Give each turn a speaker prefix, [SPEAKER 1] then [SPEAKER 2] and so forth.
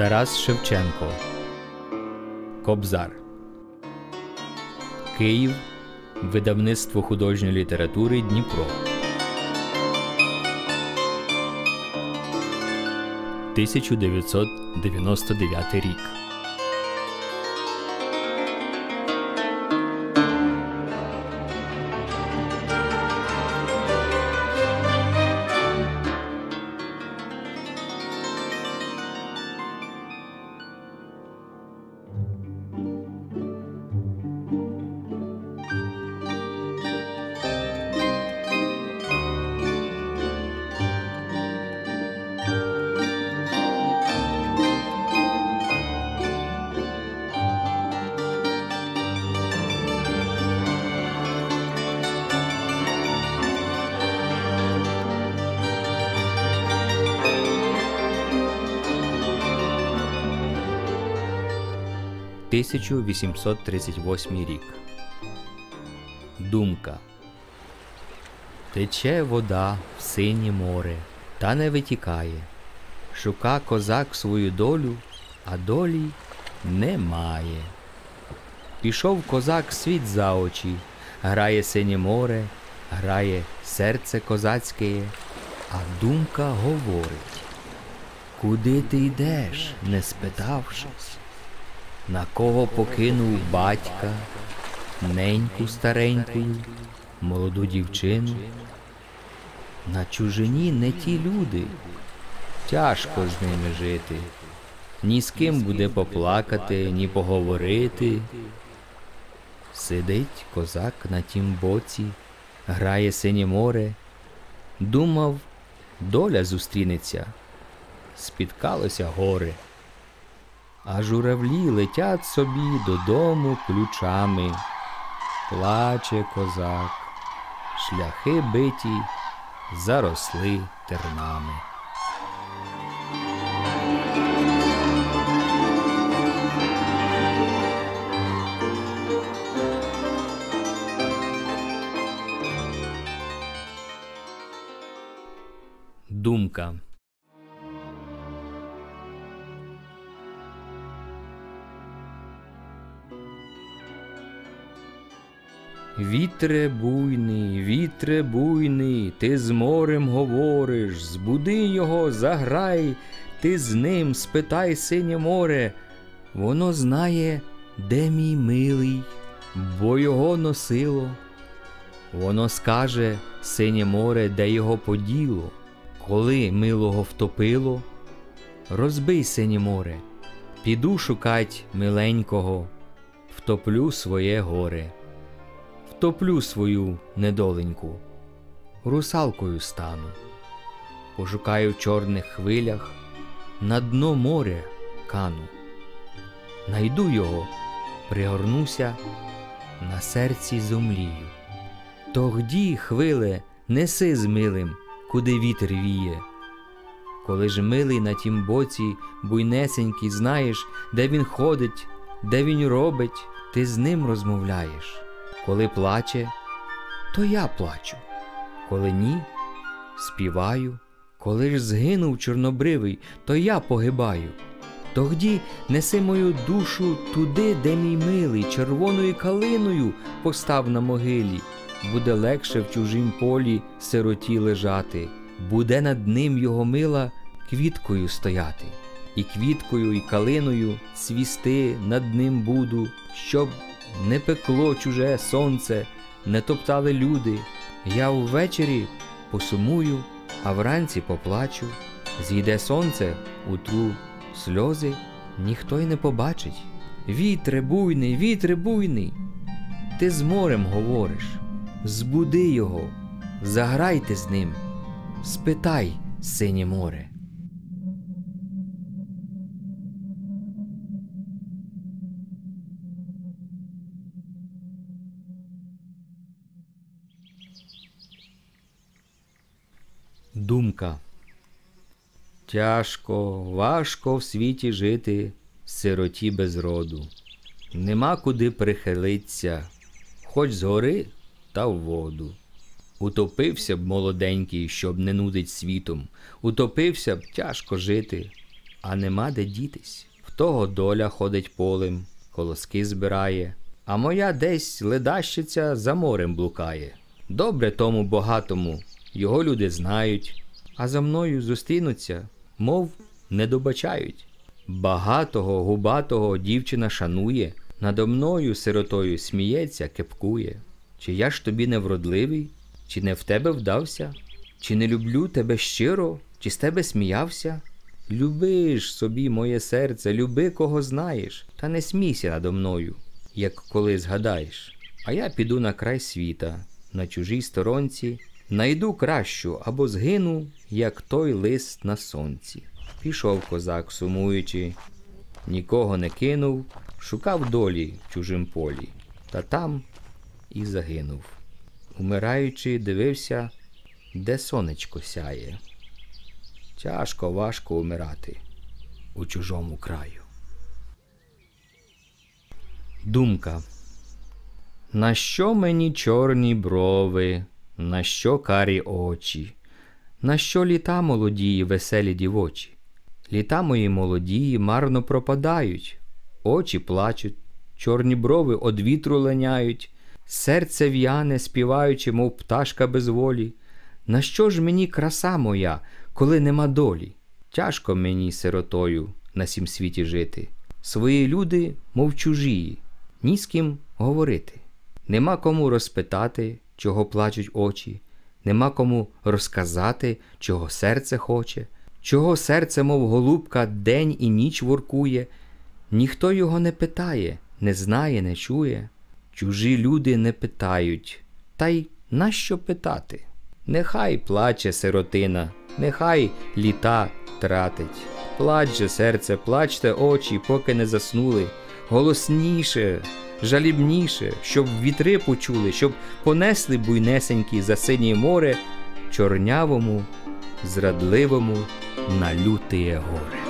[SPEAKER 1] Тарас Шевченко. Кобзар. Київ. Видавництво художньої літератури Дніпро. 1999 рік. – 1838 рік. Думка. Тече вода в синє море, та не витікає. Шука козак свою долю, а долі немає. Пішов козак світ за очі, грає синє море, грає серце козацьке, а думка говорить: куди ти йдеш, не спитавшись? На кого покинув батька, неньку стареньку, молоду дівчину? На чужині не ті люди, тяжко з ними жити. Ні з ким буде поплакати, ні поговорити. Сидить козак на тім боці, грає синє море. Думав, доля зустрінеться, спіткалося горе. А журавлі летять собі додому ключами. Плаче козак, шляхи биті заросли тернами. Думка. Вітре буйний, ти з морем говориш, збуди його, заграй, ти з ним спитай синє море. Воно знає, де мій милий, бо його носило. Воно скаже, синє море, де його поділо. Коли милого втопило, розбий синє море, піду шукать миленького, втоплю своє горе. Втоплю свою недоленьку, русалкою стану. Пошукаю в чорних хвилях, на дно моря кану. Найду його, пригорнуся, на серці зомлію. Тогді, хвиле, неси з милим, куди вітер віє. Коли ж милий на тім боці буйнесенький, знаєш, де він ходить, де він робить, ти з ним розмовляєш. Коли плаче, то я плачу, коли ні, співаю. Коли ж згинув чорнобривий, то я погибаю. Тогді неси мою душу туди, де мій милий, червоною калиною постав на могилі. Буде легше в чужім полі сироті лежати, буде над ним його мила квіткою стояти. І квіткою, і калиною цвісти над ним буду, щоб не пекло чуже сонце, не топтали люди. Я ввечері посумую, а вранці поплачу. Зійде сонце, утру сльози ніхто й не побачить. Вітре буйний, ти з морем говориш. Збуди його, заграйте з ним, спитай синє море. Думка. Тяжко, важко в світі жити, сироті без роду. Нема куди прихилиться, хоч згори та в воду. Утопився б молоденький, щоб не нудить світом, утопився б, тяжко жити. а нема де дітись. В того доля ходить полем, колоски збирає, а моя десь ледащиця за морем блукає. Добре тому багатому, його люди знають, а за мною зустрінуться, мов не добачають. Багатого, губатого дівчина шанує, надо мною, сиротою, сміється, кепкує. Чи я ж тобі не вродливий? Чи не в тебе вдався? Чи не люблю тебе щиро? Чи з тебе сміявся? Люби ж собі, моє серце, люби, кого знаєш, та не смійся надо мною, як коли згадаєш. А я піду на край світа, на чужій сторонці, найду кращу або згину, як той лист на сонці. Пішов козак, сумуючи, нікого не кинув, шукав долі в чужим полі, та там і загинув. Умираючи, дивився, де сонечко сяє. Тяжко, важко умирати у чужому краю. Думка. На що мені чорні брови, на що карі очі, на що літа молодії, веселі дівочі? Літа мої молодії марно пропадають, очі плачуть, чорні брови од вітру линяють, серце в'яне, співаючи, мов пташка без волі. На що ж мені краса моя, коли нема долі? Тяжко мені, сиротою, на сім світі жити. Свої люди, мов чужії, ні з ким говорити. Нема кому розпитати, чого плачуть очі, нема кому розказати, чого серце хоче, чого серце, мов голубка, день і ніч воркує. Ніхто його не питає, не знає, не чує. Чужі люди не питають, та й нащо питати? Нехай плаче сиротина, нехай літа тратить. Плач же, серце, плачте очі, поки не заснули. Голосніше, жалібніше, щоб вітри почули, щоб понесли буйнесенькі за синє море, чорнявому, зрадливому на лютеє горе.